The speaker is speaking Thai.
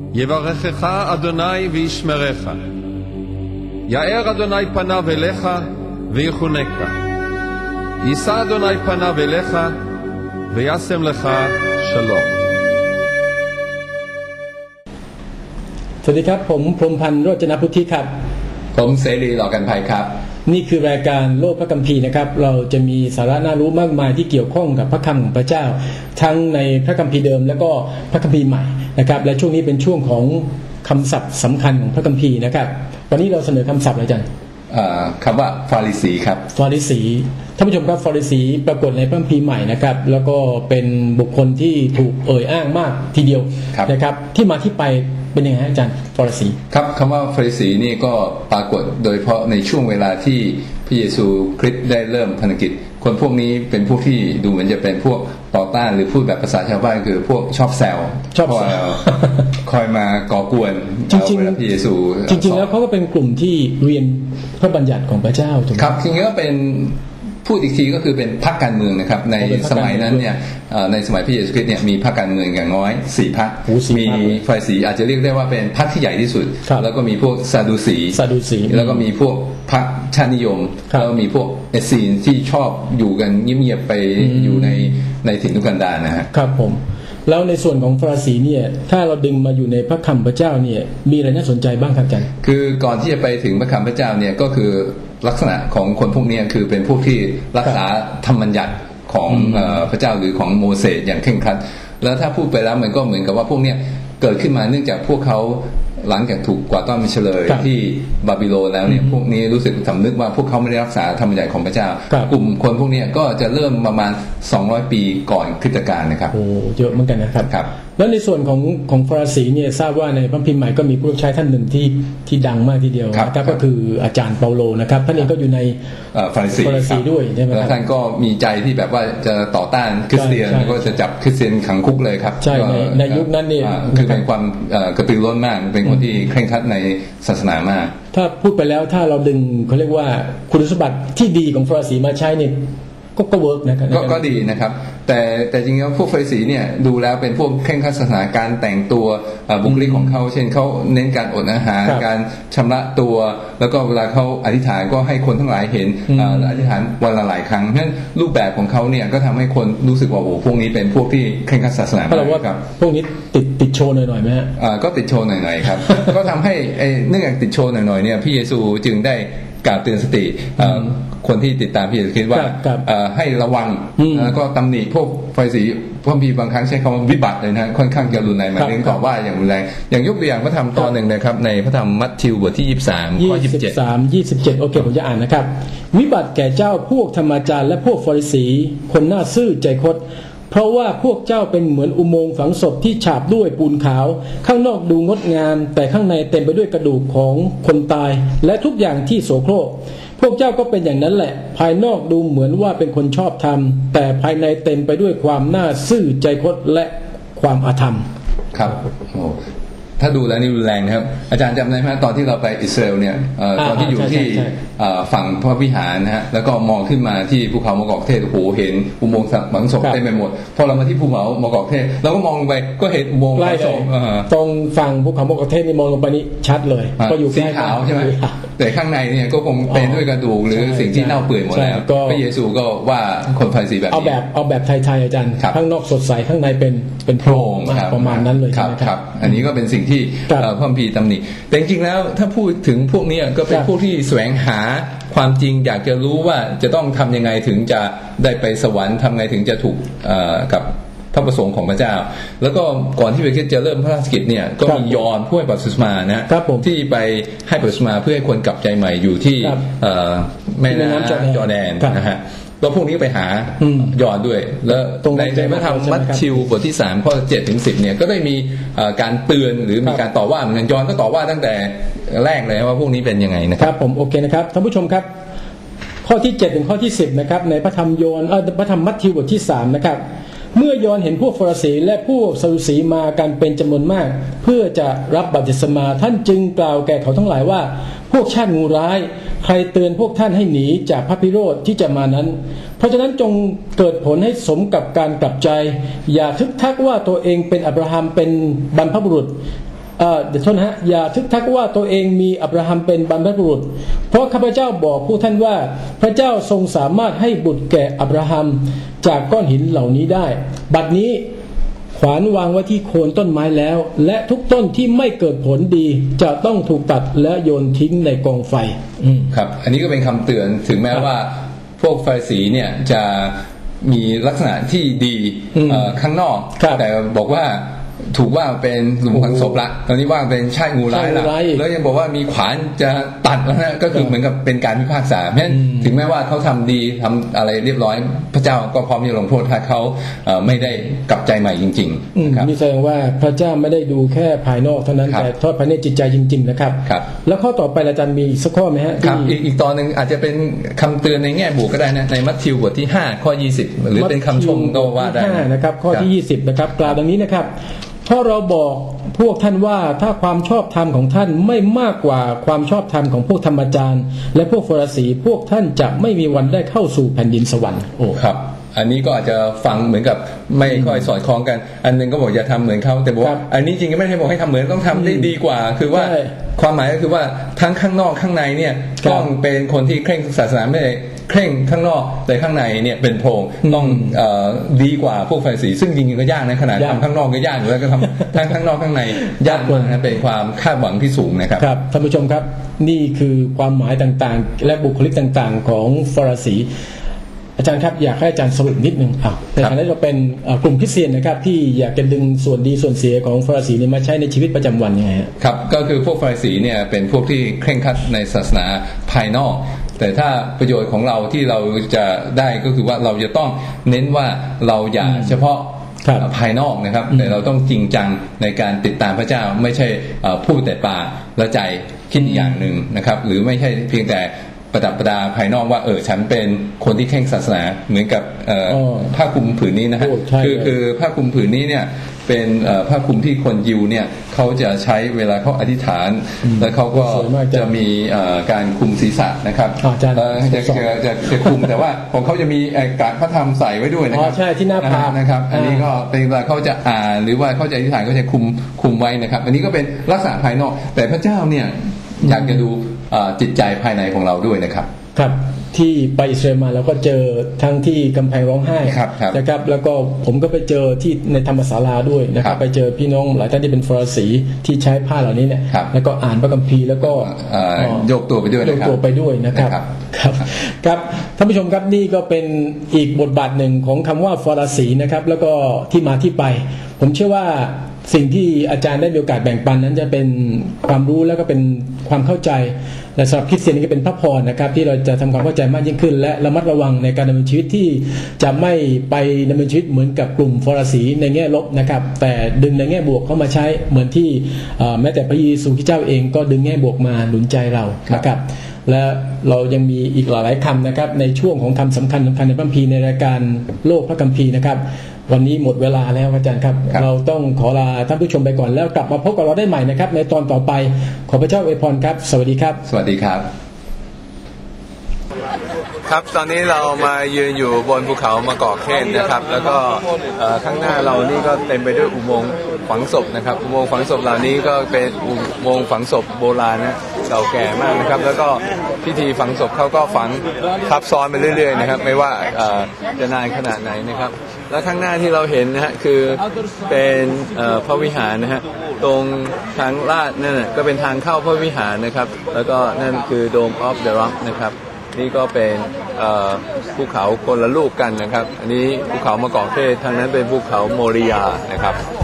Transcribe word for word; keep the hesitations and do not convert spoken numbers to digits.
יברכך אדוני וישמרך. יאר אדוני פניו אליך ויחונקה. יישא אדוני פניו אליך וישם לך שלום. สวัสดีครับผมพรหมพันธ์โรจนพุทธิครับผมเสรีหล่อกันภัยครับนี่คือรายการโลกพระคัมภีร์นะครับเราจะมีสาระน่ารู้มากมายที่เกี่ยวข้องกับพระคำของพระเจ้าทั้งในพระคัมภีร์เดิมและก็พระคัมภีร์ใหม่นะครับและช่วงนี้เป็นช่วงของคำศัพท์สำคัญของพระคัมภีร์นะครับวันนี้เราเสนอคำศัพท์อะไรจันคำว่าฟาริสีครับฟาริสีท่านผู้ชมครับฟาริสีปรากฏในพระคัมภีร์ใหม่นะครับแล้วก็เป็นบุคคลที่ถูกเอ่ยอ้างมากทีเดียวนะครับที่มาที่ไปเป็นยังไงอาจารย์ฟาริสีครับคำว่าฟาริสีนี่ก็ปรากฏโดยเฉพาะในช่วงเวลาที่พระเยซูคริสต์ได้เริ่มพันธกิจคนพวกนี้เป็นพวกที่ดูเหมือนจะเป็นพวกต่อต้านหรือพูดแบบภาษาชาวบ้านคือพวกชอบแซวชอบแซวคอยมาก่อกวนจริงๆพระเยซูจริงๆแล้วเขาก็เป็นกลุ่มที่เรียนพระบัญญัติของพระเจ้าถูกไหมครับจริงๆก็เป็นพูดอีกทีก็คือเป็นพรรคการเมืองนะครับในสมัยนั้นเนี่ยในสมัยพระเยซูคริสต์เนี่ยมีพรรคการเมืองอย่างน้อยสี่พรรคมีฟาริสีอาจจะเรียกได้ว่าเป็นพรรคที่ใหญ่ที่สุดแล้วก็มีพวกซาดูสีแล้วก็มีพวกพรรคชาตินิยมแล้วก็มีพวกเอสซีนที่ชอบอยู่กันเงียบๆไปอยู่ในในถิ่นทุรกันดารนะฮะครับผมแล้วในส่วนของฟาริสีเนี่ยถ้าเราดึงมาอยู่ในพระคำพระเจ้าเนี่ยมีอะไรน่าสนใจบ้างครับอาจารย์คือก่อนที่จะไปถึงพระคำพระเจ้าเนี่ยก็คือลักษณะของคนพวกนี้คือเป็นพวกที่รักษาธรรมบัญญัติของพระเจ้าหรือของโมเสสอย่างเคร่งครัดแล้วถ้าพูดไปแล้วมันก็เหมือนกับว่าพวกนี้เกิดขึ้นมาเนื่องจากพวกเขาหลังจากถูกกวาดต้อนไปเฉลยที่บาบิโลนแล้วเนี่ยพวกนี้รู้สึกสำนึกว่าพวกเขาไม่ได้รักษาธรรมบัญญัติของพระเจ้ากลุ่มคนพวกนี้ก็จะเริ่มประมาณสองร้อยปีก่อนคริสตกาลนะครับโอ้เยอะเหมือนกันนะครับครับแล้วในส่วนของของฟาริสีเนี่ยทราบว่าในพระคัมภีร์ใหม่ก็มีผู้รับใช้ท่านหนึ่งที่ที่ดังมากทีเดียวนะครับก็คืออาจารย์เปาโลนะครับท่านเองก็อยู่ในฟาริสีฟาริสีด้วยใช่ไหมครับแล้วท่านก็มีใจที่แบบว่าจะต่อต้านคริสเตียนก็จะจับคริสเตียนขังคุกเลยครับใช่ในในยุคนั้นเนี่ยคือเป็นความกระตือรือร้นมากเป็นคนที่เคร่งครัดในศาสนามากถ้าพูดไปแล้วถ้าเราดึงเขาเรียกว่าคุณสมบัติที่ดีของฟาริสีมาใช้เนี่ยก็ก็เวิร์กนะครับก็ดีนะครับแต่แต่จริงๆแล้วพวกฟาริสีเนี่ยดูแล้วเป็นพวกเคร่งครัดศาสนาการแต่งตัวบุคลิกของเขาเช่นเขาเน้นการอดอาหารการชำระตัวแล้วก็เวลาเขาอธิษฐานก็ให้คนทั้งหลายเห็นอธิษฐานวันละหลายครั้งเพราะฉะนั้นรูปแบบของเขาเนี่ยก็ทำให้คนรู้สึกว่าโอ้พวกนี้เป็นพวกที่เคร่งครัดศาสนาครับพวกนี้ติดติดโชว์หน่อยๆไหมฮะก็ติดโชว์หน่อยๆครับก็ทำให้เนื่องจากติดโชว์หน่อยๆเนี่ยพระเยซูจึงได้กล่าวเตือนสติคนที่ติดตามพระเยซูคริสต์ว่าให้ระวังแล้วก็ตำหนิพวกฟาริสีพระคัมภีร์บางครั้งใช้คำว่าวิบัติเลยนะค่อนข้างจะรุนแรงหมายถึงต่อว่าอย่างรุนแรงอย่างยกตัวอย่างพระธรรมตอนหนึ่งนะครับในพระธรรมมัทธิวบทที่ยี่สิบสามข้อยี่สิบเจ็ดยี่สิบสาม ยี่สิบเจ็ดโอเคผมจะอ่านนะครับวิบัติแก่เจ้าพวกธรรมาจารย์และพวกฟาริสีคนหน้าซื่อใจคดเพราะว่าพวกเจ้าเป็นเหมือนอุโมงค์ฝังศพที่ฉาบด้วยปูนขาวข้างนอกดูงดงามแต่ข้างในเต็มไปด้วยกระดูกของคนตายและทุกอย่างที่โสโครกพวกเจ้าก็เป็นอย่างนั้นแหละภายนอกดูเหมือนว่าเป็นคนชอบธรรมแต่ภายในเต็มไปด้วยความน่าซื่อใจคดและความอธรรมครับโอ้ถ้าดูแล้วนี่รุนแรงนะครับอาจารย์จำได้ไหมตอนที่เราไปอิสราเอลเนี่ยตอนที่อยู่ที่ฝั่งพระวิหารนะฮะแล้วก็มองขึ้นมาที่ภูเขามะกอกเทศโอ้โหเห็นอุโมงค์ฝังศพเต็มไปหมดพอเรามาที่ภูเขามะกอกเทศเราก็มองลงไปก็เห็นอุโมงค์ฝังศพตรงฝั่งภูเขามะกอกเทศนี่มองลงไปนี่ชัดเลยก็อยู่สีขาวใช่ไหมแต่ข้างในเนี่ยก็คงเป็นด้วยกระดูกหรือสิ่งที่เน่าเปื่อยหมดแล้วพระเยซูก็ว่าคนฟาริสีแบบเอาแบบเอาแบบไทยๆอาจารย์ข้างนอกสดใสข้างในเป็นเป็นโพรงประมาณนั้นเลยครับอันนี้ก็เป็นสิ่งที่พระคัมภีร์ตำหนิแต่จริงๆแล้วถ้าพูดถึงพวกนี้ก็เป็นพวกที่แสวงหาความจริงอยากจะรู้ว่าจะต้องทำยังไงถึงจะได้ไปสวรรค์ทำไงถึงจะถูกกับพระประสงค์ของพระเจ้าแล้วก็ก่อนที่พระคริสต์จะเริ่มพระราชกิจเนี่ยก็มียอห์นผู้ให้บัพติศมานะที่ไปให้บัพติศมาเพื่อให้คนกลับใจใหม่อยู่ที่แม่น้ำจอร์แดนนะฮะแล้วพวกนี้ไปหายอห์นด้วยแล้วในในพระธรรมมัทธิวบทที่สามข้อเจ็ดถึงสิบเนี่ยก็ได้มีการเตือนหรือมีการต่อว่าเหมือนกันยอห์นก็ต่อว่าตั้งแต่แรกเลยว่าพวกนี้เป็นยังไงนะครับผมโอเคนะครับท่านผู้ชมครับข้อที่เจ็ดถึงข้อที่สิบนะครับในพระธรรมโยนเอ่อพระธรรมมัทธิวบทที่สามนะครับเมื่อยอห์นเห็นพวกฟาริสีและพวกซาดูสีมากันเป็นจำนวนมากเพื่อจะรับบัพติศมาท่านจึงกล่าวแก่เขาทั้งหลายว่าพวกชาติงูร้ายใครเตือนพวกท่านให้หนีจากพระพิโรธที่จะมานั้นเพราะฉะนั้นจงเกิดผลให้สมกับการกลับใจอย่าทึกทักว่าตัวเองเป็นอับราฮัมเป็นบรรพบุรุษเอ่อเดี๋ยวโทษนะฮะอย่าทึกทักว่าตัวเองมีอับราฮัมเป็นบรรพบุรุษเพราะข้าพเจ้าบอกผู้ท่านว่าพระเจ้าทรงสามารถให้บุตรแก่อับราฮัมจากก้อนหินเหล่านี้ได้บัดนี้ขวานวางไว้ที่โคนต้นไม้แล้วและทุกต้นที่ไม่เกิดผลดีจะต้องถูกตัดและโยนทิ้งในกองไฟครับอันนี้ก็เป็นคำเตือนถึงแม้ว่าพวกฟาริสีเนี่ยจะมีลักษณะที่ดีข้างนอกแต่บอกว่าถูกว่าเป็นหลุมฝังศพละตอนนี้ว่าเป็นชาติงูร้ายละแล้วยังบอกว่ามีขวานจะตัดแล้วนะก็คือเหมือนกับเป็นการพิพากษาเพราะฉะนั้นถึงแม้ว่าเขาทำดีทำอะไรเรียบร้อยพระเจ้าก็พร้อมจะลงโทษถ้าเขาไม่ได้กลับใจใหม่จริงๆครับนี่แสดงว่าพระเจ้าไม่ได้ดูแค่ภายนอกเท่านั้นแต่ทอดภายในจิตใจจริงๆนะครับแล้วข้อต่อไปอาจารย์มีสักข้อไหมฮะครับอีกตอนหนึ่งอาจจะเป็นคำเตือนในแง่บวกก็ได้นะในมัทธิวบทที่ห้าข้อยี่สิบหรือเป็นคำชมก็ว่าได้นะครับข้อที่ยี่สิบนะครับกล่าวดังนี้นะครับเพราะเราบอกพวกท่านว่าถ้าความชอบธรรมของท่านไม่มากกว่าความชอบธรรมของพวกธรรมจารย์และพวกฟาริสีพวกท่านจะไม่มีวันได้เข้าสู่แผ่นดินสวรรค์โอ้ครับอันนี้ก็อาจจะฟังเหมือนกับไม่ค่อยสอดคล้องกันอันนึงก็บอกอย่าทำเหมือนเขาแต่บอกว่าอันนี้จริงๆไม่ได้บอกให้ทำเหมือนต้องทำได้ดีกว่าคือว่าความหมายก็คือว่าทั้งข้างนอกข้างในเนี่ยต้องเป็นคนที่เคร่งศาสนาไม่ได้เคร่งข้างนอกแต่ข้างในเนี่ยเป็นโพรงต้องเอ่อดีกว่าพวกฟาริสีซึ่งจริงๆก็ยากนะขนาดทำข้างนอกก็ยากอยู่แล้วก็ทำทั้งข้างนอกข้างในยากมากนะเป็นความคาดหวังที่สูงนะครับครับท่านผู้ชมครับนี่คือความหมายต่างๆและบุคลิกต่างๆของฟาริสีอาจารย์ครับอยากให้อาจารย์สรุปนิดนึงอ่ะในฐานะเราเป็นกลุ่มคริสเตียนนะครับที่อยากจะดึงส่วนดีส่วนเสียของฟาริสีนี้มาใช้ในชีวิตประจำวันยังไงครับก็คือพวกฟาริสีเนี่ยเป็นพวกที่เคร่งครัดในศาสนาภายนอกแต่ถ้าประโยชน์ของเราที่เราจะได้ก็คือว่าเราจะต้องเน้นว่าเราอย่าเฉพาะภายนอกนะครับแต่เราต้องจริงจังในการติดตามพระเจ้าไม่ใช่พูดแต่ปากและใจคิดอย่างหนึ่งนะครับหรือไม่ใช่เพียงแต่ประดับประดาภายนอกว่าเออฉันเป็นคนที่เคร่งศาสนาเหมือนกับผ้าคลุมผืนนี้นะฮะคือคือผ้าคลุมผืนนี้เนี่ยเป็นผ้าคลุมที่คนยิวเนี่ยเขาจะใช้เวลาเขาอธิษฐานแล้วเขาก็จะมีการคลุมศีรษะนะครับจะจะจะจะคลุมแต่ว่าของเขาจะมีกาดพระธรรมใส่ไว้ด้วยนะครับใช่ที่หน้าผากนะครับอันนี้ก็เป็นเวลาเขาจะอ่านหรือว่าเขาจะอธิษฐานก็จะคลุมคลุมไว้นะครับอันนี้ก็เป็นลักษณะภายนอกแต่พระเจ้าเนี่ยอยากจะดูจิตใจภายในของเราด้วยนะครับครับที่ไปอิสราเอลมาแล้วก็เจอทั้งที่กำแพงร้องไห้นะครับแล้วก็ผมก็ไปเจอที่ในธรรมศาลาด้วยนะครับไปเจอพี่น้องหลายท่านที่เป็นฟาริสีที่ใช้ผ้าเหล่านี้เนี่ยแล้วก็อ่านพระคัมภีร์แล้วก็โยกตัวไปด้วยโยกตัวไปด้วยนะครับครับครับท่านผู้ชมครับนี่ก็เป็นอีกบทบาทหนึ่งของคำว่าฟาริสีนะครับแล้วก็ที่มาที่ไปผมเชื่อว่าสิ่งที่อาจารย์ได้มีโอกาสแบ่งปันนั้นจะเป็นความรู้แล้วก็เป็นความเข้าใจและสำหรับคริสเตียนนี่ก็เป็นพระพรนะครับที่เราจะทำความเข้าใจมากยิ่งขึ้นและระมัดระวังในการดำเนินชีวิตที่จะไม่ไปดำเนินชีวิตเหมือนกับกลุ่มฟาริสีในแง่ลบนะครับแต่ดึงในแง่บวกเข้ามาใช้เหมือนที่แม้แต่พระเยซูคริสต์เจ้าเองก็ดึงแง่บวกมาหนุนใจเรานะครับและเรายังมีอีกหลายๆคำนะครับในช่วงของคำสำคัญสำคัญในพระคัมภีร์ในรายการโลกพระคัมภีร์นะครับวันนี้หมดเวลาแล้วอาจารย์ครับเราต้องขอลาท่านผู้ชมไปก่อนแล้วกลับมาพบกับเราได้ใหม่นะครับในตอนต่อไปขอพระเจ้าอวยพรครับสวัสดีครับสวัสดีครับครับตอนนี้เรามายืนอยู่บนภูเขามะกอกเทศนะครับแล้วก็ข้างหน้าเรานี่ก็เต็มไปด้วยอุโมงค์ฝังศพนะครับอุโมงค์ฝังศพเหล่านี้ก็เป็นอุโมงค์ฝังศพโบราณนะเก่าแก่มากนะครับแล้วก็พิธีฝังศพเขาก็ฝังทับซ้อนไปเรื่อยๆนะครับไม่ว่าจะนานขนาดไหนนะครับและข้างหน้าที่เราเห็นนะฮะคือเป็นพระวิหารนะฮะตรงทางลาดนั่นก็เป็นทางเข้าพระวิหารนะครับแล้วก็นั่นคือ Dome of the Rock นะครับนี่ก็เป็นภูเขาคนละลูกกันนะครับอันนี้ภูเขามะกอกเทศทางนั้นเป็นภูเขาโมริยานะครับ